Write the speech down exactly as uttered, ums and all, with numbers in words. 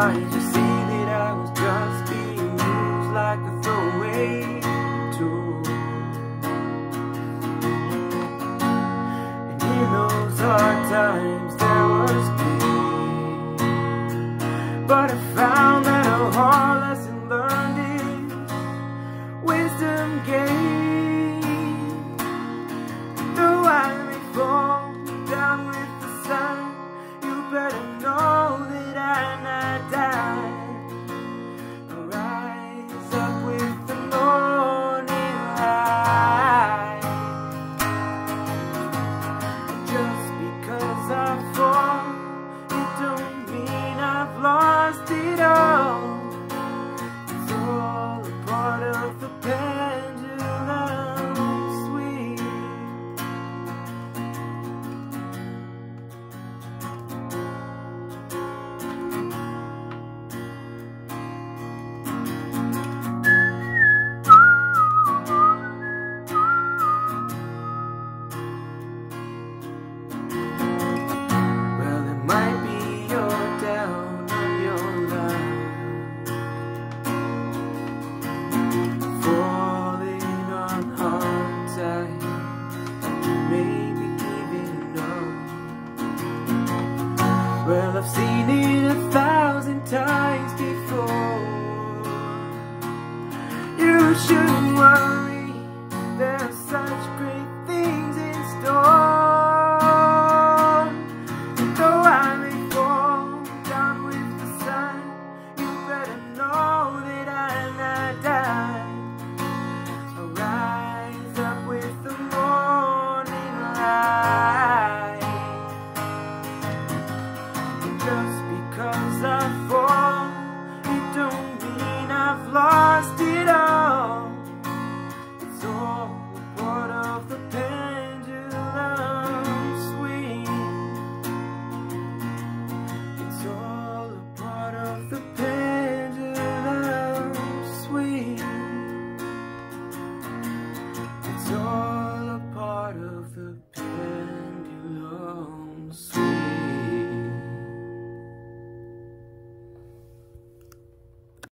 eyes, you see that I was just being used like a throwaway tool. And in those hard times there was pain, but I found that a hard lesson learned is wisdom gained. Though I may fall down with the sun, you better know that I'm not dying. I'll rise up with the morning light. Just because I fall, it don't mean I've lost it all. It's all a part of the pendulum swing. Well, it might be you're down on your luck, falling on hard times, maybe giving up. Well, I've seen it a thousand times before. You shouldn't worry, there's such great things in store. And though I may fall down with the sun, you better know that I'm not dying. I'll rise up with the morning light. And just because I fall, it don't mean I've lost it all. It's all a part of the pendulum swing. It's all a part of the pendulum swing. It's all a part of the pendulum swing.